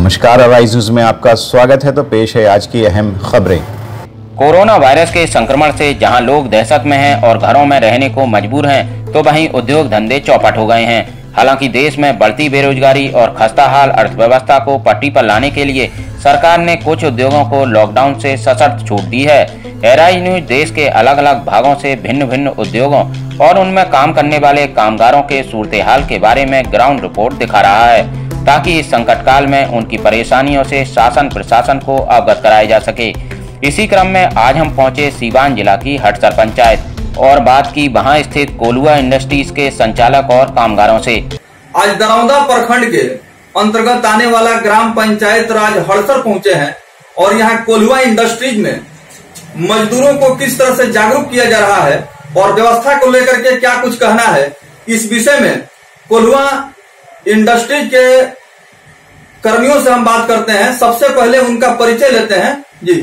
नमस्कार, arise news में आपका स्वागत है। तो पेश है आज की अहम खबरें। कोरोना वायरस के संक्रमण से जहां लोग दहशत में हैं और घरों में रहने को मजबूर हैं, तो वहीं उद्योग धंधे चौपट हो गए हैं। हालांकि देश में बढ़ती बेरोजगारी और खस्ताहाल अर्थव्यवस्था को पटरी पर लाने के लिए सरकार ने कुछ उद्योगों को लॉकडाउन से सशर्त छूट दी है। अराइज न्यूज देश के अलग अलग भागों से भिन्न भिन्न उद्योगों और उनमें काम करने वाले कामगारों के सूरत हाल के बारे में ग्राउंड रिपोर्ट दिखा रहा है, ताकि इस संकट काल में उनकी परेशानियों से शासन प्रशासन को अवगत कराया जा सके। इसी क्रम में आज हम पहुंचे सीवान जिला की हटसर पंचायत और बात की वहां स्थित कोल्हुआ इंडस्ट्रीज के संचालक और कामगारों से। आज दरौंदा प्रखंड के अंतर्गत आने वाला ग्राम पंचायत राज हटसर पहुंचे हैं और यहाँ कोल्हुआ इंडस्ट्रीज में मजदूरों को किस तरह से जागरूक किया जा रहा है और व्यवस्था को लेकर के क्या कुछ कहना है, इस विषय में कोल्हुआ इंडस्ट्रीज के कर्मियों से हम बात करते हैं। सबसे पहले उनका परिचय लेते हैं। जी,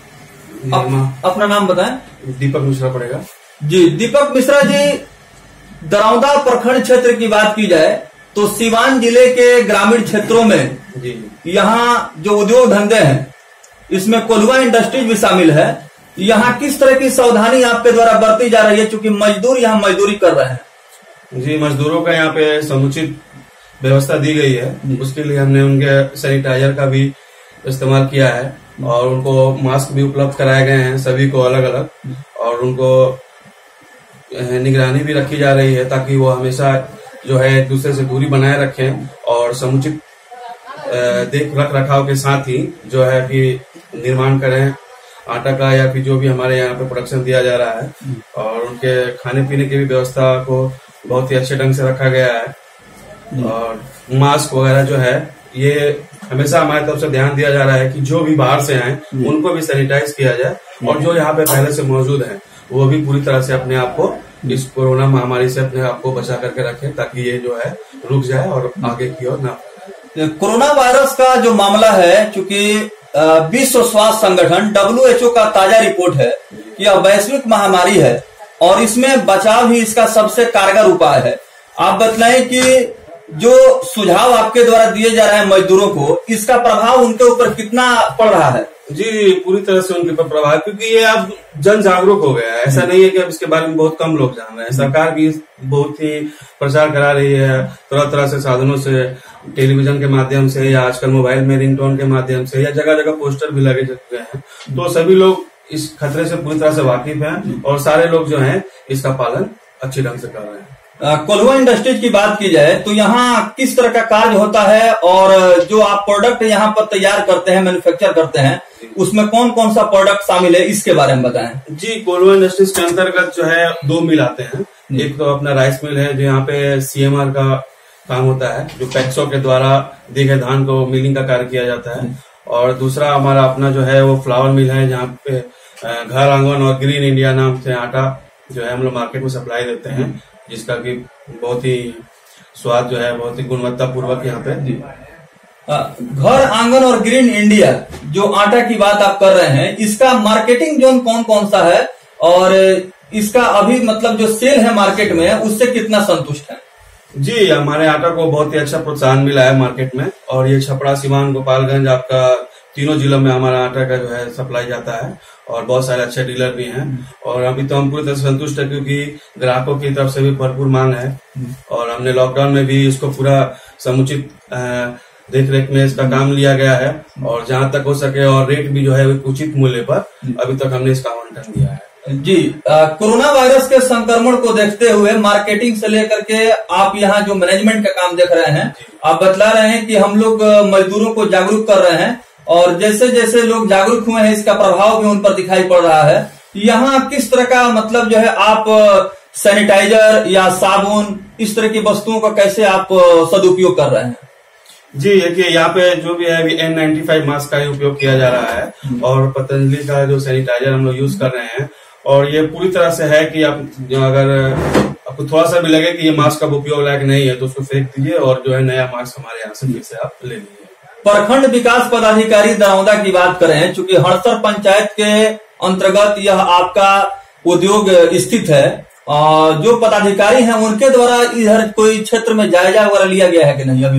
अपना नाम बताएं। दीपक मिश्रा पड़ेगा जी। दीपक मिश्रा जी, दरौंदा प्रखंड क्षेत्र की बात की जाए तो सीवान जिले के ग्रामीण क्षेत्रों में यहाँ जो उद्योग धंधे हैं, इसमें कोल्हुआ इंडस्ट्रीज भी शामिल है। यहाँ किस तरह की सावधानी आपके द्वारा बरती जा रही है, चूंकि मजदूर यहाँ मजदूरी कर रहे हैं? जी, मजदूरों का यहाँ पे समुचित व्यवस्था दी गई है। उसके लिए हमने उनके सैनिटाइजर का भी इस्तेमाल किया है और उनको मास्क भी उपलब्ध कराए गए हैं सभी को अलग अलग, और उनको निगरानी भी रखी जा रही है ताकि वो हमेशा जो है एक दूसरे से दूरी बनाए रखें और समुचित देख रखाव के साथ ही जो है कि निर्माण करें आटा का या फिर जो भी हमारे यहाँ पे प्रोडक्शन दिया जा रहा है, और उनके खाने पीने की भी व्यवस्था को बहुत ही अच्छे ढंग से रखा गया है। और मास्क वगैरह जो है ये हमेशा हमारी तरफ से ध्यान दिया जा रहा है कि जो भी बाहर से आए उनको भी सैनिटाइज किया जाए, और जो यहाँ पे पहले से मौजूद हैं वो भी पूरी तरह से अपने आप को इस कोरोना महामारी से अपने आप को बचा करके रखें ताकि ये जो है रुक जाए और आगे की ओर ना फैले। कोरोना वायरस का जो मामला है, चूंकि विश्व स्वास्थ्य संगठन WHO का ताजा रिपोर्ट है कि यह वैश्विक महामारी है और इसमें बचाव ही इसका सबसे कारगर उपाय है। आप बतलाएं कि जो सुझाव आपके द्वारा दिए जा रहे हैं मजदूरों को, इसका प्रभाव उनके ऊपर कितना पड़ रहा है? जी, पूरी तरह से उनके ऊपर प्रभाव, क्योंकि ये अब जन जागरूक हो गया है। ऐसा नहीं है कि अब इसके बारे में बहुत कम लोग जान रहे हैं। सरकार भी बहुत ही प्रचार करा रही है तरह तरह से साधनों से, टेलीविजन के माध्यम से या आजकल मोबाइल में रिंगटोन के माध्यम से, या जगह जगह पोस्टर भी लगे गए हैं। तो सभी लोग इस खतरे से पूरी तरह से वाकिफ हैं और सारे लोग जो हैं इसका पालन अच्छी ढंग से कर रहे हैं। कोल्हुआ इंडस्ट्रीज की बात की जाए तो यहाँ किस तरह का कार्य होता है और जो आप प्रोडक्ट यहाँ पर तैयार करते हैं, मैन्युफैक्चर करते हैं, उसमें कौन कौन सा प्रोडक्ट शामिल है, इसके बारे में बताएं। जी, कोल्हुआ इंडस्ट्रीज के अंतर्गत जो है 2 मिल आते हैं। एक तो अपना राइस मिल है जो यहाँ पे CMR का काम होता है, जो पैक्सो के द्वारा दिए गए धान को मिलिंग का कार्य किया जाता है, और दूसरा हमारा अपना जो है वो फ्लावर मिल है जहाँ पे घर आंगन और ग्रीन इंडिया नाम से आटा जो है हम लोग मार्केट में सप्लाई देते हैं, जिसका कि बहुत ही स्वाद जो है बहुत ही गुणवत्ता पूर्वक यहाँ पे। घर आंगन और ग्रीन इंडिया जो आटा की बात आप कर रहे हैं, इसका मार्केटिंग जोन कौन कौन सा है और इसका अभी मतलब जो सेल है मार्केट में उससे कितना संतुष्ट है? जी, हमारे आटा को बहुत ही अच्छा प्रोत्साहन मिला है मार्केट में, और ये छपरा, सीवान, गोपालगंज आपका तीनों जिलों में हमारा आटा का जो है सप्लाई जाता है, और बहुत सारे अच्छे डीलर भी हैं। और अभी तो हम पूरी तरह से संतुष्ट है क्योंकि ग्राहकों की तरफ से भी भरपूर मांग है, और हमने लॉकडाउन में भी इसको पूरा समुचित देख रेख में इसका काम लिया गया है, और जहां तक हो सके और रेट भी जो है उचित मूल्य पर अभी तक हमने इसका आवंटन दिया है। जी, कोरोना वायरस के संक्रमण को देखते हुए मार्केटिंग से लेकर के आप यहाँ जो मैनेजमेंट का काम देख रहे हैं, आप बतला रहे हैं कि हम लोग मजदूरों को जागरूक कर रहे हैं, और जैसे जैसे लोग जागरूक हुए हैं इसका प्रभाव भी उन पर दिखाई पड़ रहा है। यहाँ किस तरह का मतलब जो है आप सैनिटाइजर या साबुन इस तरह की वस्तुओं का कैसे आप सदुपयोग कर रहे हैं? जी, देखिए यहाँ पे जो भी है N95 मास्क का ही उपयोग किया जा रहा है, और पतंजलि का जो सैनिटाइजर हम लोग यूज कर रहे हैं, और ये पूरी तरह से है कि आप अगर आपको थोड़ा सा भी लगे कि ये मास्क अब उपयोग लायक नहीं है तो उसको फेंक दीजिए, और जो है नया मास्क हमारे यहाँ से फिर से आप ले लीजिए। प्रखंड विकास पदाधिकारी दरौंदा की बात करें, चूंकि हटसर पंचायत के अंतर्गत यह आपका उद्योग स्थित है, जो पदाधिकारी हैं उनके द्वारा इधर कोई क्षेत्र में जायजा वगैरह लिया गया है कि नहीं अभी तक?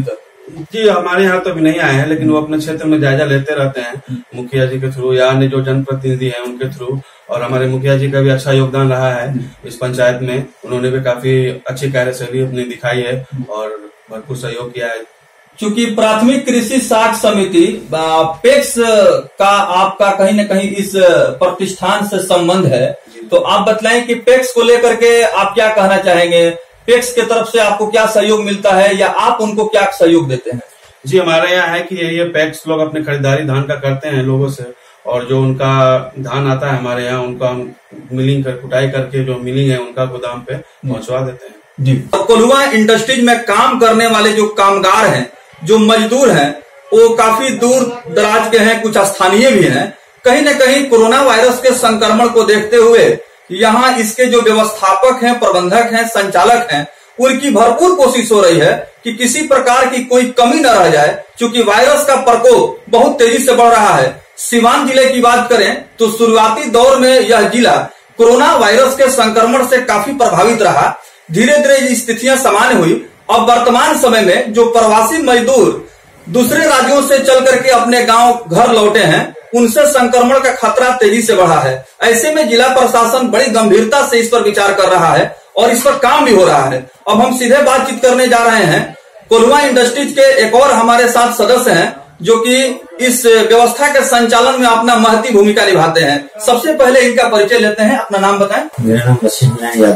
जी हमारे यहाँ तो अभी नहीं आए हैं, लेकिन वो अपने क्षेत्र में जायजा लेते रहते हैं मुखिया जी के थ्रू या अन्य जो जनप्रतिनिधि हैं उनके थ्रू। और हमारे मुखिया जी का भी अच्छा योगदान रहा है इस पंचायत में। उन्होंने भी काफी अच्छी कार्यशैली अपनी दिखाई है और भरपूर सहयोग किया है। चूंकि प्राथमिक कृषि साख समिति पेक्स का आपका कहीं न कहीं इस प्रतिष्ठान से संबंध है, तो आप बतलाएं कि पेक्स को लेकर के आप क्या कहना चाहेंगे? पेक्स की तरफ से आपको क्या सहयोग मिलता है या आप उनको क्या सहयोग देते हैं? जी हमारे यहाँ है कि ये पैक्स लोग अपनी खरीदारी धान का करते हैं लोगों से, और जो उनका धान आता है हमारे यहाँ उनका मिलिंग कर कुटाई करके जो मिलिंग है उनका गोदाम पे पहुंचवा देते हैं। जी कोल्हुआ इंडस्ट्रीज में काम करने वाले जो कामगार हैं, जो मजदूर हैं, वो काफी दूर दराज के हैं, कुछ स्थानीय भी हैं। कहीं न कहीं कोरोना वायरस के संक्रमण को देखते हुए यहाँ इसके जो व्यवस्थापक हैं, प्रबंधक हैं, संचालक हैं, उनकी भरपूर कोशिश हो रही है कि किसी प्रकार की कोई कमी न रह जाए, क्योंकि वायरस का प्रकोप बहुत तेजी से बढ़ रहा है। सीवान जिले की बात करें तो शुरुआती दौर में यह जिला कोरोना वायरस के संक्रमण से काफी प्रभावित रहा। धीरे धीरे स्थितियां सामान्य हुई। अब वर्तमान समय में जो प्रवासी मजदूर दूसरे राज्यों से चल करके अपने गांव घर लौटे हैं, उनसे संक्रमण का खतरा तेजी से बढ़ा है। ऐसे में जिला प्रशासन बड़ी गंभीरता से इस पर विचार कर रहा है और इस पर काम भी हो रहा है। अब हम सीधे बातचीत करने जा रहे हैं। कोल्हुआ इंडस्ट्रीज के एक और हमारे साथ सदस्य हैं जो कि इस व्यवस्था के संचालन में अपना महती भूमिका निभाते हैं। सबसे पहले इनका परिचय लेते हैं, अपना नाम बताएं। मेरा नाम वसीम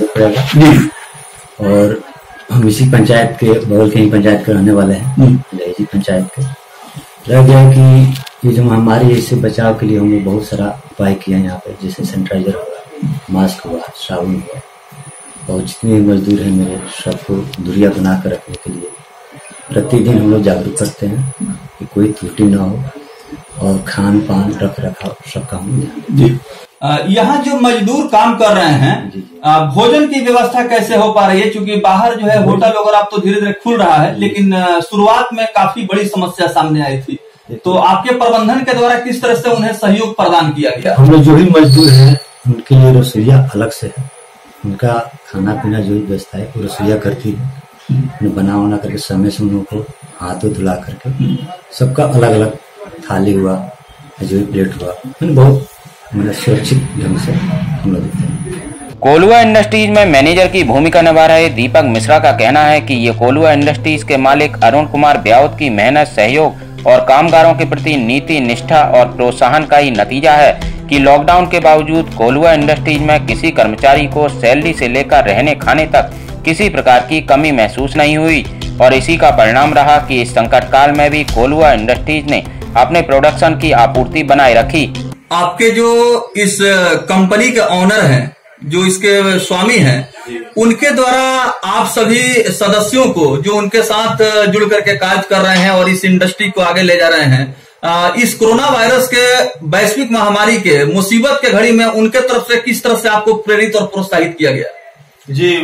यादव और हम इसी पंचायत के बगल के ही पंचायत के रहने वाले हैं, लहजी पंचायत के। रह गया कि ये जो महामारी है इससे बचाव के लिए हमने बहुत सारा उपाय किया यहाँ पे, जैसे सैनिटाइजर हुआ, मास्क हुआ, साबुन हुआ, और जितने मजदूर हैं मेरे सबको दूरियां बना कर रखने के लिए प्रतिदिन हम लोग जागरूक करते हैं कि कोई त्रुटि न हो और खान पान रख रखाव सब काम जी। यहाँ जो मजदूर काम कर रहे हैं, भोजन की व्यवस्था कैसे हो पा रही है? क्योंकि बाहर जो है होटल वगैरह अब तो धीरे धीरे खुल रहा है, लेकिन शुरुआत में काफी बड़ी समस्या सामने आई थी। तो आपके प्रबंधन के द्वारा किस तरह से उन्हें सहयोग प्रदान किया गया? हम लोग जो भी मजदूर हैं उनके लिए रसोईया अलग से है, उनका खाना पीना जो भी व्यवस्था है वो रसोईया करती है, बना उना करके समय से उन लोगों को हाथों धुला करके सबका अलग अलग थाली हुआ, जो भी प्लेट हुआ, बहुत सुरक्षित ढंग से हम लोग देते हैं। कोल्हुआ इंडस्ट्रीज में मैनेजर की भूमिका निभा रहे दीपक मिश्रा का कहना है कि ये कोल्हुआ इंडस्ट्रीज के मालिक अरुण कुमार ब्यावत की मेहनत, सहयोग और कामगारों के प्रति नीति, निष्ठा और प्रोत्साहन का ही नतीजा है कि लॉकडाउन के बावजूद कोल्हुआ इंडस्ट्रीज में किसी कर्मचारी को सैलरी से लेकर रहने खाने तक किसी प्रकार की कमी महसूस नहीं हुई, और इसी का परिणाम रहा कि इस संकट काल में भी कोल्हुआ इंडस्ट्रीज ने अपने प्रोडक्शन की आपूर्ति बनाए रखी। आपके जो इस कंपनी के ऑनर हैं, जो इसके स्वामी हैं, उनके द्वारा आप सभी सदस्यों को जो उनके साथ जुड़ करके कार्य कर रहे हैं और इस इंडस्ट्री को आगे ले जा रहे हैं, इस कोरोना वायरस के वैश्विक महामारी के मुसीबत के घड़ी में उनके तरफ से किस तरह से आपको प्रेरित और प्रोत्साहित किया गया? जी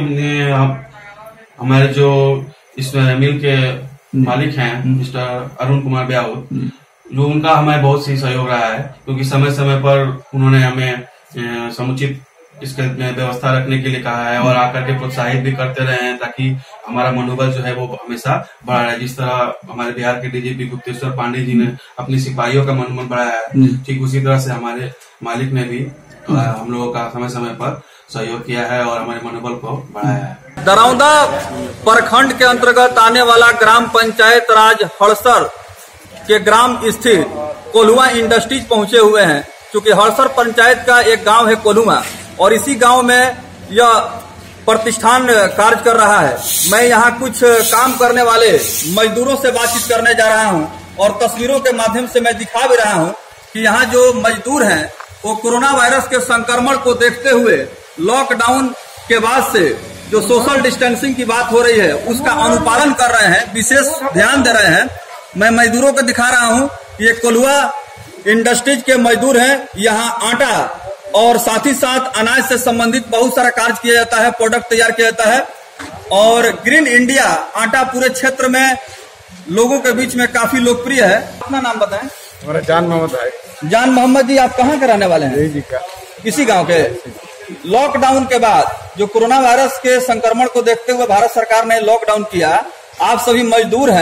हमारे जो इस मिल के मालिक हैं मिस्टर अरुण कुमार ब्यावत, जो उनका हमें बहुत सी सहयोग रहा है, क्योंकि समय समय पर उन्होंने हमें समुचित इसके व्यवस्था रखने के लिए कहा है और आकर के प्रोत्साहित भी करते रहे हैं, ताकि हमारा मनोबल जो है वो हमेशा बढ़ा रहे। जिस तरह हमारे बिहार के डीजीपी गुप्तेश्वर पांडे जी ने अपनी सिपाहियों का मनोबल बढ़ाया है, ठीक उसी तरह से हमारे मालिक ने भी हम लोगों का समय समय पर सहयोग किया है और हमारे मनोबल को बढ़ाया है। दरौंदा प्रखंड के अंतर्गत आने वाला ग्राम पंचायत राज हड़सर के ग्राम स्थित कोल्हुआ इंडस्ट्रीज पहुंचे हुए हैं, क्योंकि हड़सर पंचायत का एक गांव है कोल्हुआ, और इसी गांव में यह प्रतिष्ठान कार्य कर रहा है। मैं यहाँ कुछ काम करने वाले मजदूरों से बातचीत करने जा रहा हूँ और तस्वीरों के माध्यम से मैं दिखा भी रहा हूँ कि यहाँ जो मजदूर हैं वो कोरोना वायरस के संक्रमण को देखते हुए लॉकडाउन के बाद से जो सोशल डिस्टेंसिंग की बात हो रही है उसका अनुपालन कर रहे हैं, विशेष ध्यान दे रहे हैं। मैं मजदूरों को दिखा रहा हूँ, ये कोल्हुआ इंडस्ट्रीज के मजदूर हैं। यहाँ आटा और साथ ही साथ अनाज से संबंधित बहुत सारा कार्य किया जाता है, प्रोडक्ट तैयार किया जाता है, और ग्रीन इंडिया आटा पूरे क्षेत्र में लोगों के बीच में काफी लोकप्रिय है। अपना नाम बताएं। हमारा जान मोहम्मद है। जान मोहम्मद जी, आप कहाँ के रहने वाले हैं? जी का। इसी गांव के। लॉकडाउन के बाद जो कोरोना वायरस के संक्रमण को देखते हुए भारत सरकार ने लॉकडाउन किया, आप सभी मजदूर हैं,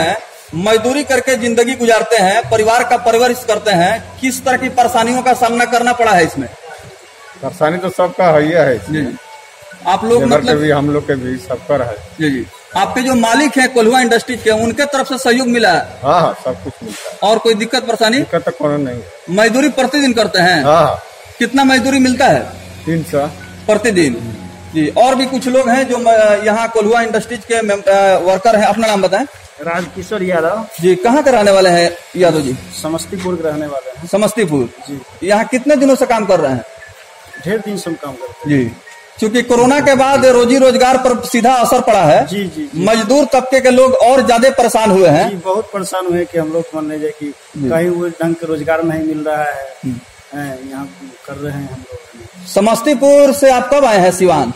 मजदूरी करके जिंदगी गुजारते हैं, परिवार का परवरिश करते हैं, किस तरह की परेशानियों का सामना करना पड़ा है इसमें? परेशानी तो सबका है जी। आप लोग लेबर के मतलब भी, हम लोग के भी, सबका है। जी जी। आपके जो मालिक हैं कोल्हुआ इंडस्ट्रीज के, उनके तरफ से सहयोग मिला है? हाँ, सब कुछ मिलता है। और कोई दिक्कत परेशानी? दिक्कत तो कोनो नहीं है। मजदूरी प्रतिदिन करते हैं? हाँ, कितना मजदूरी मिलता है? 300 प्रतिदिन। जी। और भी कुछ लोग हैं जो यहाँ कोल्हुआ इंडस्ट्रीज के वर्कर हैं। अपना नाम बताएं। राजकिशोर यादव जी। कहाँ के रहने वाले हैं यादव जी? समस्तीपुर के रहने वाले हैं। समस्तीपुर जी। यहाँ कितने दिनों से काम कर रहे हैं? ढेर दिन से हम काम करते हैं। जी। क्योंकि कोरोना के बाद रोजी रोजगार पर सीधा असर पड़ा है। जी जी जी। मजदूर तबके के लोग और ज्यादा परेशान हुए हैं। जी, बहुत परेशान हुए कि हम लोग मान लीजिए कि कहीं वो ढंग के रोजगार नहीं मिल रहा है। यहाँ कर रहे हैं हम लोग। समस्तीपुर से आप कब आए हैं सिवान?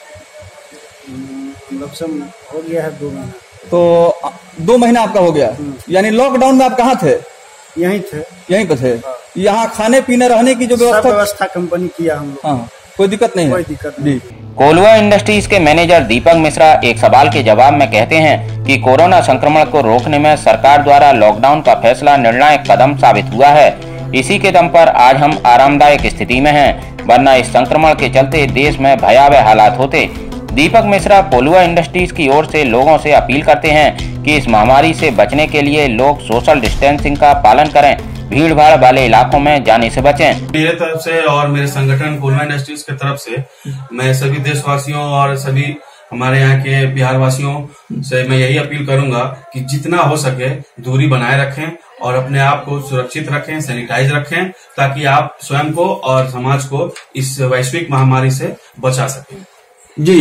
हम लोग सब हो गया है 2 महीना। तो 2 महीना आपका हो गया। यानी लॉकडाउन में आप कहाँ थे? यहीं थे। यहीं पे थे। यहाँ खाने पीने रहने की जो सब व्यवस्था कंपनी किया हम लोग। हाँ, कोई दिक्कत नहीं है? कोई दिक्कत नहीं। कोल्हुआ इंडस्ट्रीज के मैनेजर दीपक मिश्रा एक सवाल के जवाब में कहते हैं कि कोरोना संक्रमण को रोकने में सरकार द्वारा लॉकडाउन का फैसला निर्णायक कदम साबित हुआ है। इसी के दम पर आज हम आरामदायक स्थिति में हैं, वरना इस संक्रमण के चलते देश में भयावह हालात होते। दीपक मिश्रा कोल्हुआ इंडस्ट्रीज की ओर से लोगों से अपील करते हैं कि इस महामारी से बचने के लिए लोग सोशल डिस्टेंसिंग का पालन करें, भीड़ भाड़ वाले इलाकों में जाने से बचें। मेरे तरफ से और मेरे संगठन कोल्हुआ इंडस्ट्रीज की तरफ से मैं सभी देशवासियों और सभी हमारे यहाँ के बिहार वासियों से मैं यही अपील करूंगा कि जितना हो सके दूरी बनाए रखें और अपने आप को सुरक्षित रखें, सैनिटाइज रखें, ताकि आप स्वयं को और समाज को इस वैश्विक महामारी से बचा सकें। जी।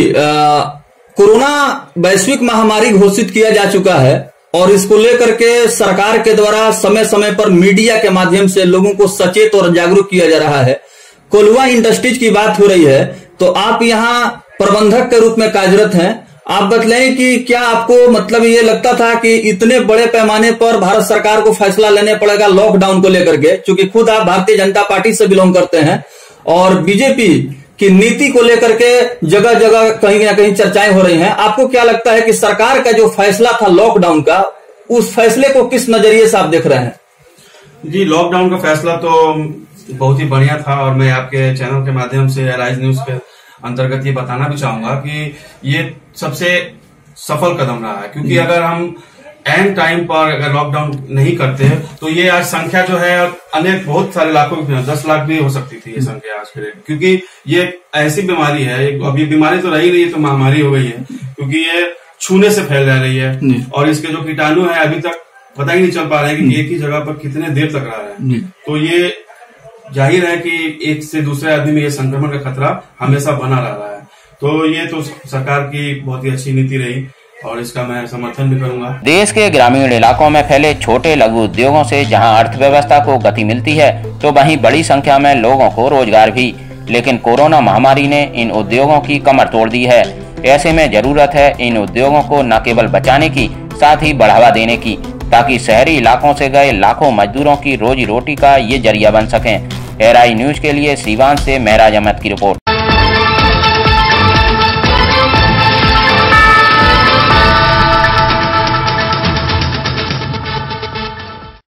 कोरोना वैश्विक महामारी घोषित किया जा चुका है और इसको लेकर के सरकार के द्वारा समय समय पर मीडिया के माध्यम से लोगों को सचेत और जागरूक किया जा रहा है। कोल्हुआ इंडस्ट्रीज की बात हो रही है, तो आप यहाँ प्रबंधक के रूप में कार्यरत हैं। आप बतलाएं कि क्या आपको मतलब ये लगता था कि इतने बड़े पैमाने पर भारत सरकार को फैसला लेने पड़ेगा लॉकडाउन को लेकर के, क्योंकि खुद आप भारतीय जनता पार्टी से बिलोंग करते हैं और बीजेपी की नीति को लेकर के जगह जगह कहीं ना कहीं चर्चाएं हो रही हैं। आपको क्या लगता है कि सरकार का जो फैसला था लॉकडाउन का, उस फैसले को किस नजरिए से आप देख रहे हैं? जी, लॉकडाउन का फैसला तो बहुत ही बढ़िया था और मैं आपके चैनल के माध्यम से राइज न्यूज के अंतर्गत ये बताना भी चाहूंगा कि ये सबसे सफल कदम रहा है, क्योंकि अगर हम एंड टाइम पर अगर लॉकडाउन नहीं करते तो ये आज संख्या जो है अनेक बहुत सारे लाखों की 10 लाख भी हो सकती थी ये संख्या आज के डेट, क्योंकि ये ऐसी बीमारी है। अब ये बीमारी तो रही नहीं है, तो महामारी हो गई है, क्योंकि ये छूने से फैल रही है और इसके जो कीटाणु है अभी तक पता ही नहीं चल पा रहा है कि एक ही जगह पर कितने देर तक रहा है। तो ये जाहिर है कि एक से दूसरे आदमी में ये संक्रमण का खतरा हमेशा बना रहा है। तो ये तो सरकार की बहुत ही अच्छी नीति रही और इसका मैं समर्थन भी करूंगा। देश के ग्रामीण इलाकों में फैले छोटे लघु उद्योगों से जहां अर्थव्यवस्था को गति मिलती है, तो वहीं बड़ी संख्या में लोगों को रोजगार भी। लेकिन कोरोना महामारी ने इन उद्योगों की कमर तोड़ दी है। ऐसे में जरूरत है इन उद्योगों को न केवल बचाने की, साथ ही बढ़ावा देने की, ताकि शहरी इलाकों से गए लाखों मजदूरों की रोजी रोटी का ये जरिया बन सकें। एआरआई न्यूज के लिए सीवान से महराज अहमद की रिपोर्ट।